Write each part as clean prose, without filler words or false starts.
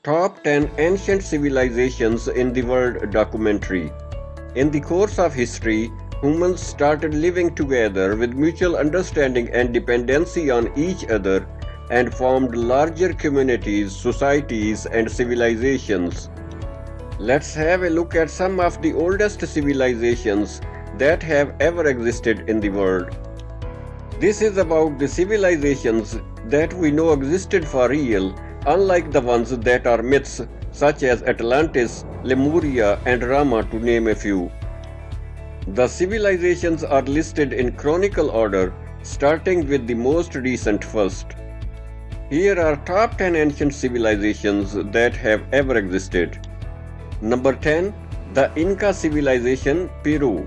Top 10 Ancient Civilizations in the World documentary. In the course of history, humans started living together with mutual understanding and dependency on each other and formed larger communities, societies, and civilizations. Let's have a look at some of the oldest civilizations that have ever existed in the world. This is about the civilizations that we know existed for real, unlike the ones that are myths such as Atlantis, Lemuria, and Rama, to name a few. The civilizations are listed in chronicle order, starting with the most recent first. Here are top 10 ancient civilizations that have ever existed. Number 10. The Inca civilization, Peru,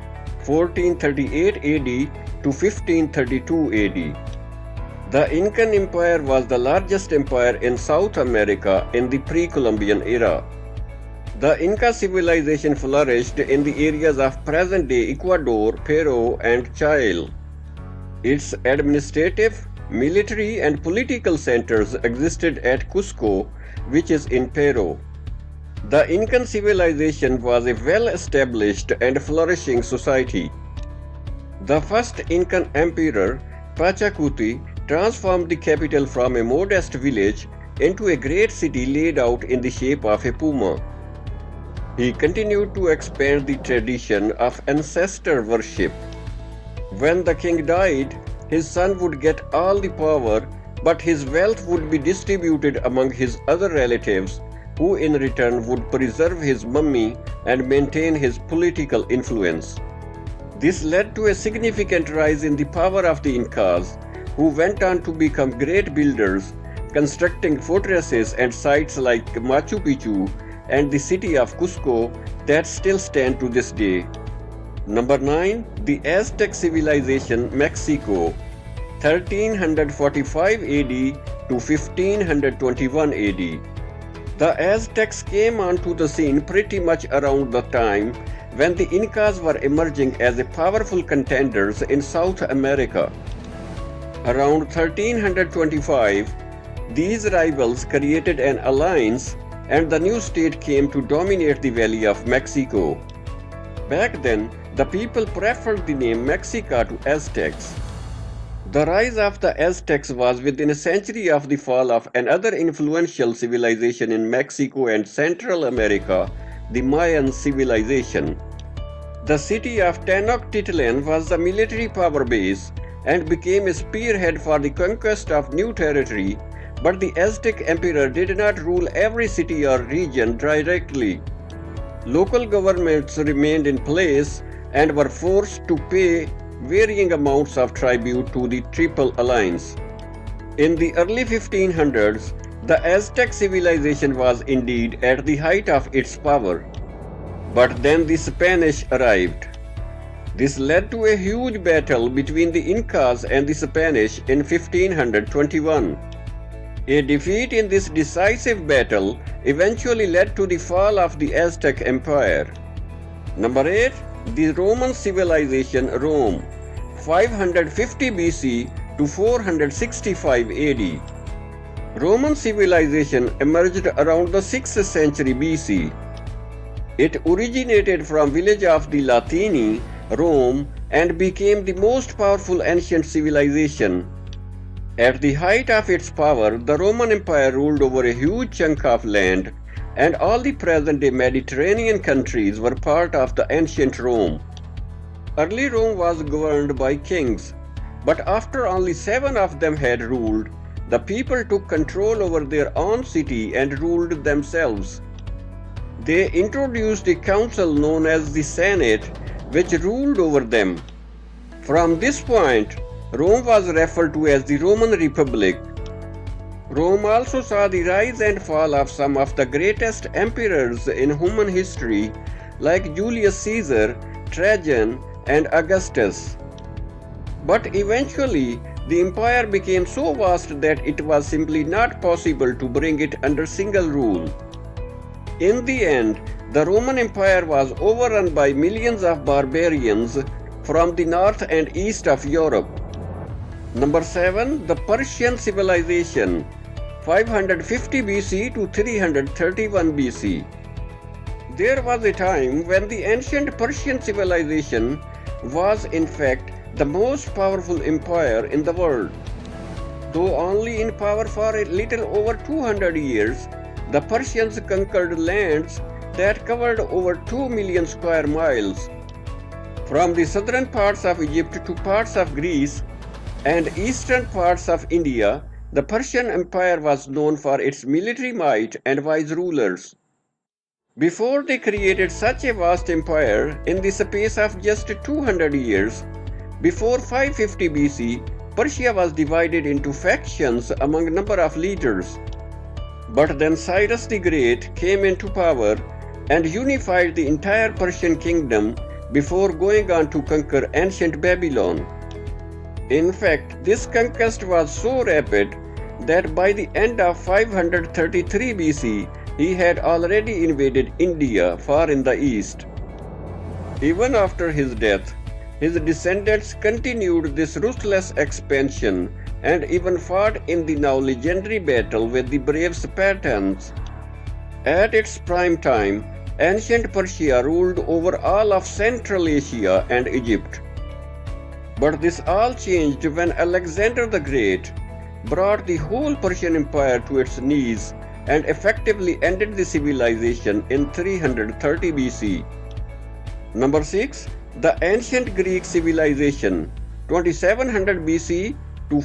1438 AD to 1532 AD. The Incan Empire was the largest empire in South America in the pre-Columbian era. The Inca civilization flourished in the areas of present-day Ecuador, Peru, and Chile. Its administrative, military, and political centers existed at Cusco, which is in Peru. The Incan civilization was a well-established and flourishing society. The first Incan emperor, Pachacuti, transformed the capital from a modest village into a great city laid out in the shape of a puma. He continued to expand the tradition of ancestor worship. When the king died, his son would get all the power, but his wealth would be distributed among his other relatives, who in return would preserve his mummy and maintain his political influence. This led to a significant rise in the power of the Incas, who went on to become great builders, constructing fortresses and sites like Machu Picchu and the city of Cusco that still stand to this day. Number 9. The Aztec civilization, Mexico, 1345 AD to 1521 AD. The Aztecs came onto the scene pretty much around the time when the Incas were emerging as powerful contenders in South America. Around 1325, these rivals created an alliance and the new state came to dominate the Valley of Mexico. Back then, the people preferred the name Mexica to Aztecs. The rise of the Aztecs was within a century of the fall of another influential civilization in Mexico and Central America, the Mayan civilization. The city of Tenochtitlan was the military power base and became a spearhead for the conquest of new territory, but the Aztec emperor did not rule every city or region directly. Local governments remained in place and were forced to pay varying amounts of tribute to the Triple Alliance. In the early 1500s, the Aztec civilization was indeed at the height of its power. But then the Spanish arrived. This led to a huge battle between the Incas and the Spanish in 1521. A defeat in this decisive battle eventually led to the fall of the Aztec Empire. Number 8. The Roman civilization, Rome, 550 BC to 465 AD. Roman civilization emerged around the 6th century BC. It originated from village of the Latini, Rome, and became the most powerful ancient civilization. At the height of its power, the Roman Empire ruled over a huge chunk of land, and all the present-day Mediterranean countries were part of the ancient Rome. Early Rome was governed by kings, but after only 7 of them had ruled, the people took control over their own city and ruled themselves. They introduced a council known as the Senate, which ruled over them. From this point, Rome was referred to as the Roman Republic. Rome also saw the rise and fall of some of the greatest emperors in human history, like Julius Caesar, Trajan, and Augustus. But eventually, the empire became so vast that it was simply not possible to bring it under single rule. In the end, the Roman Empire was overrun by millions of barbarians from the north and east of Europe. Number 7. The Persian civilization, 550 BC to 331 BC. There was a time when the ancient Persian civilization was in fact the most powerful empire in the world. Though only in power for a little over 200 years, the Persians conquered lands that covered over 2 million square miles. From the southern parts of Egypt to parts of Greece and eastern parts of India, the Persian Empire was known for its military might and wise rulers. Before they created such a vast empire in the space of just 200 years, before 550 BC, Persia was divided into factions among a number of leaders. But then Cyrus the Great came into power and unified the entire Persian kingdom before going on to conquer ancient Babylon. In fact, this conquest was so rapid that by the end of 533 BC, he had already invaded India far in the east. Even after his death, his descendants continued this ruthless expansion and even fought in the now legendary battle with the brave Spartans. At its prime time, ancient Persia ruled over all of Central Asia and Egypt. But this all changed when Alexander the Great brought the whole Persian Empire to its knees and effectively ended the civilization in 330 BC. Number 6. The Ancient Greek Civilization, 2700 BC to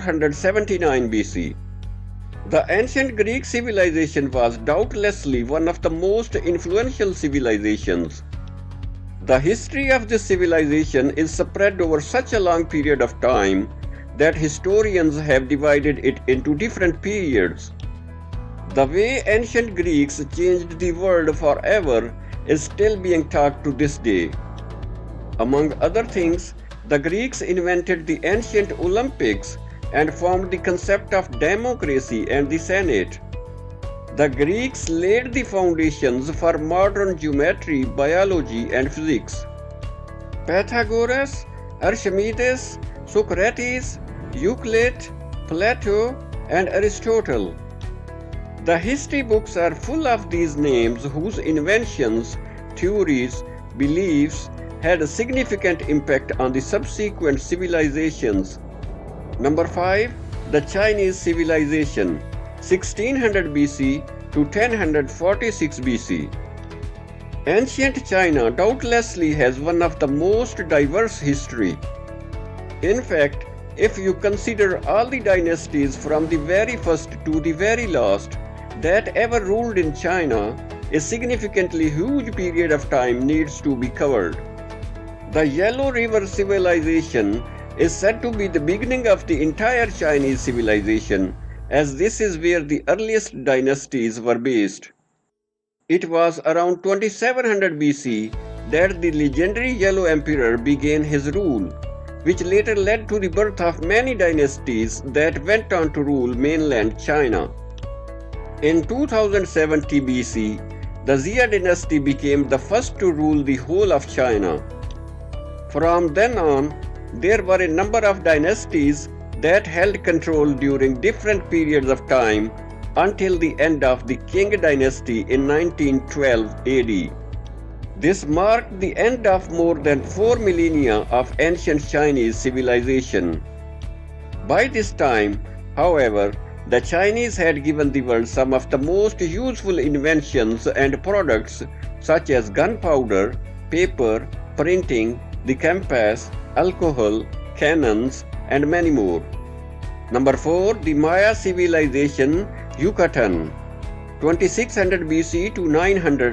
479 BC. The ancient Greek civilization was doubtlessly one of the most influential civilizations. The history of this civilization is spread over such a long period of time that historians have divided it into different periods. The way ancient Greeks changed the world forever is still being taught to this day. Among other things, the Greeks invented the ancient Olympics and formed the concept of democracy and the Senate. The Greeks laid the foundations for modern geometry, biology, and physics. Pythagoras, Archimedes, Socrates, Euclid, Plato, and Aristotle. The history books are full of these names whose inventions, theories, beliefs had a significant impact on the subsequent civilizations. Number 5. The Chinese Civilization, 1600 BC to 1046 BC. Ancient China doubtlessly has one of the most diverse history. In fact, if you consider all the dynasties from the very first to the very last that ever ruled in China, a significantly huge period of time needs to be covered. The Yellow River Civilization is said to be the beginning of the entire Chinese civilization, as this is where the earliest dynasties were based. It was around 2700 BC that the legendary Yellow Emperor began his rule, which later led to the birth of many dynasties that went on to rule mainland China. In 2070 BC, the Xia dynasty became the first to rule the whole of China. From then on, there were a number of dynasties that held control during different periods of time until the end of the Qing dynasty in 1912 AD. This marked the end of more than 4 millennia of ancient Chinese civilization. By this time, however, the Chinese had given the world some of the most useful inventions and products such as gunpowder, paper, printing, the compass, alcohol, cannons, and many more. Number 4. The Maya Civilization, Yucatan, 2600 BC to 900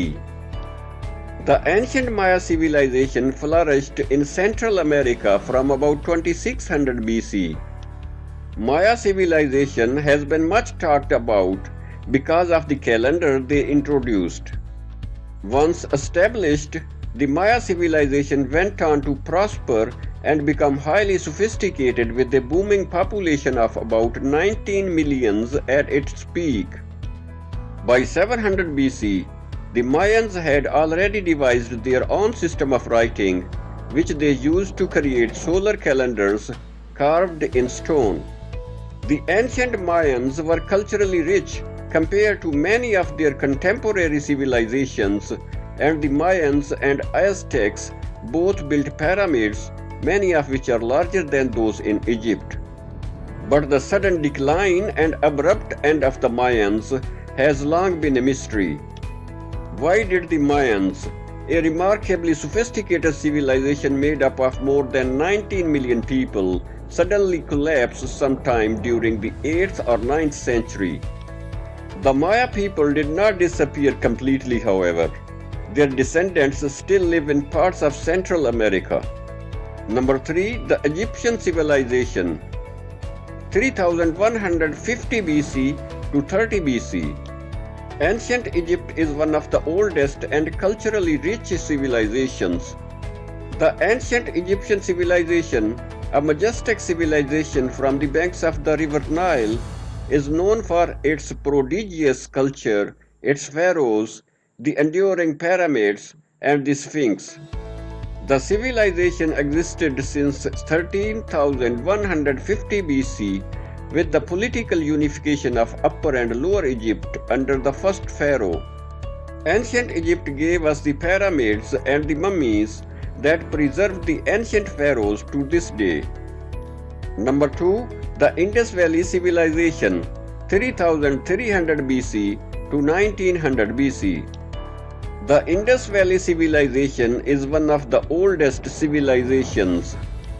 AD. The ancient Maya civilization flourished in Central America from about 2600 BC. Maya civilization has been much talked about because of the calendar they introduced. Once established, the Maya civilization went on to prosper and become highly sophisticated with a booming population of about 19 millions at its peak. By 700 BC, the Mayans had already devised their own system of writing, which they used to create solar calendars carved in stone. The ancient Mayans were culturally rich compared to many of their contemporary civilizations, and the Mayans and Aztecs both built pyramids, many of which are larger than those in Egypt. But the sudden decline and abrupt end of the Mayans has long been a mystery. Why did the Mayans, a remarkably sophisticated civilization made up of more than 19 million people, suddenly collapse sometime during the 8th or 9th century? The Maya people did not disappear completely, however. Their descendants still live in parts of Central America. Number 3. The Egyptian civilization, 3150 BC to 30 BC. Ancient Egypt is one of the oldest and culturally rich civilizations. The ancient Egyptian civilization, a majestic civilization from the banks of the river Nile, is known for its prodigious culture, its pharaohs, the enduring pyramids, and the Sphinx. The civilization existed since 13,150 BC with the political unification of Upper and Lower Egypt under the first pharaoh. Ancient Egypt gave us the pyramids and the mummies that preserved the ancient pharaohs to this day. Number 2. The Indus Valley Civilization, 3300 BC to 1900 BC. The Indus Valley Civilization is one of the oldest civilizations.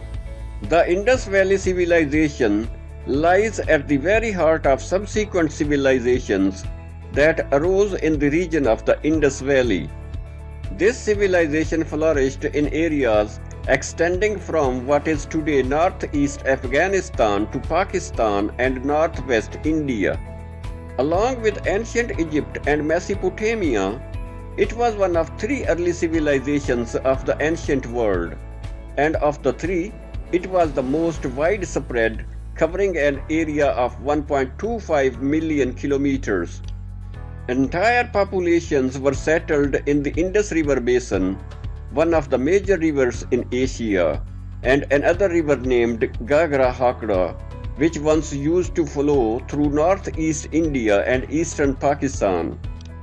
The Indus Valley Civilization lies at the very heart of subsequent civilizations that arose in the region of the Indus Valley. This civilization flourished in areas extending from what is today northeast Afghanistan to Pakistan and northwest India. Along with ancient Egypt and Mesopotamia, it was one of 3 early civilizations of the ancient world, and of the 3, it was the most widespread, covering an area of 1.25 million kilometers. Entire populations were settled in the Indus River Basin, one of the major rivers in Asia, and another river named Gagra Hakra, which once used to flow through northeast India and eastern Pakistan.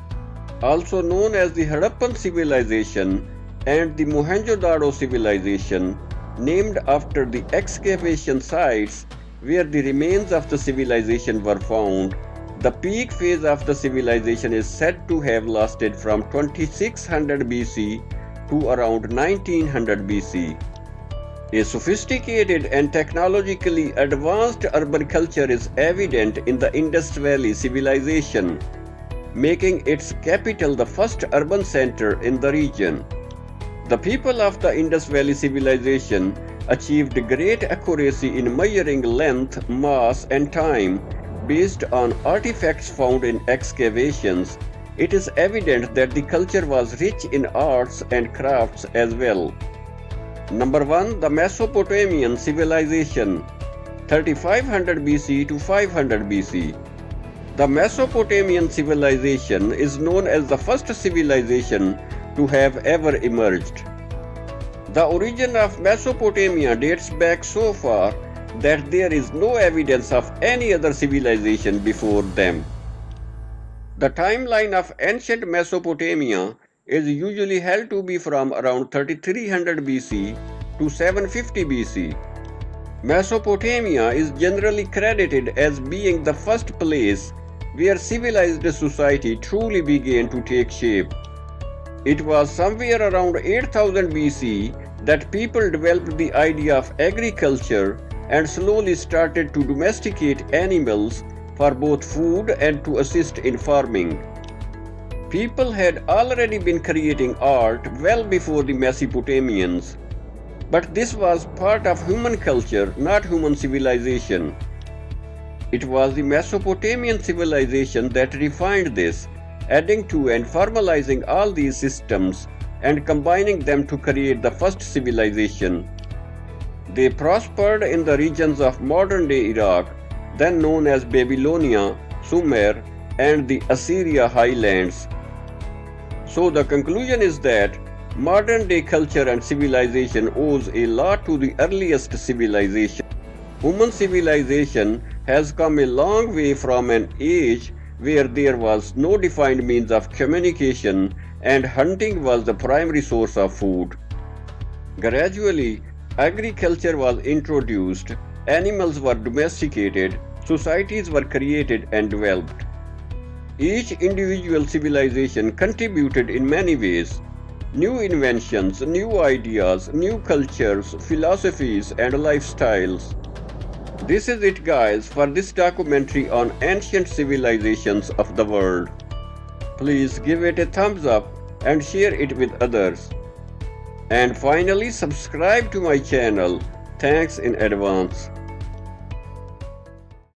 Also known as the Harappan civilization and the Mohenjo-daro civilization, named after the excavation sites where the remains of the civilization were found. The peak phase of the civilization is said to have lasted from 2600 BC to around 1900 BC. A sophisticated and technologically advanced urban culture is evident in the Indus Valley civilization, making its capital the first urban center in the region. The people of the Indus Valley civilization achieved great accuracy in measuring length, mass, and time based on artifacts found in excavations. It is evident that the culture was rich in arts and crafts as well. Number 1. The Mesopotamian civilization, 3500 BC to 500 BC. The Mesopotamian civilization is known as the first civilization to have ever emerged. The origin of Mesopotamia dates back so far that there is no evidence of any other civilization before them. The timeline of ancient Mesopotamia is usually held to be from around 3300 BC to 750 BC. Mesopotamia is generally credited as being the first place where civilized society truly began to take shape. It was somewhere around 8000 BC that people developed the idea of agriculture and slowly started to domesticate animals for both food and to assist in farming. People had already been creating art well before the Mesopotamians, but this was part of human culture, not human civilization. It was the Mesopotamian civilization that refined this, adding to and formalizing all these systems and combining them to create the first civilization. They prospered in the regions of modern-day Iraq, then known as Babylonia, Sumer, and the Assyria highlands. So the conclusion is that modern-day culture and civilization owes a lot to the earliest civilization. Human civilization has come a long way from an age where there was no defined means of communication and hunting was the primary source of food. Gradually, agriculture was introduced, animals were domesticated, societies were created and developed. Each individual civilization contributed in many ways. New inventions, new ideas, new cultures, philosophies, and lifestyles. This is it, guys, for this documentary on ancient civilizations of the world. Please give it a thumbs up and share it with others. And finally, subscribe to my channel. Thanks in advance.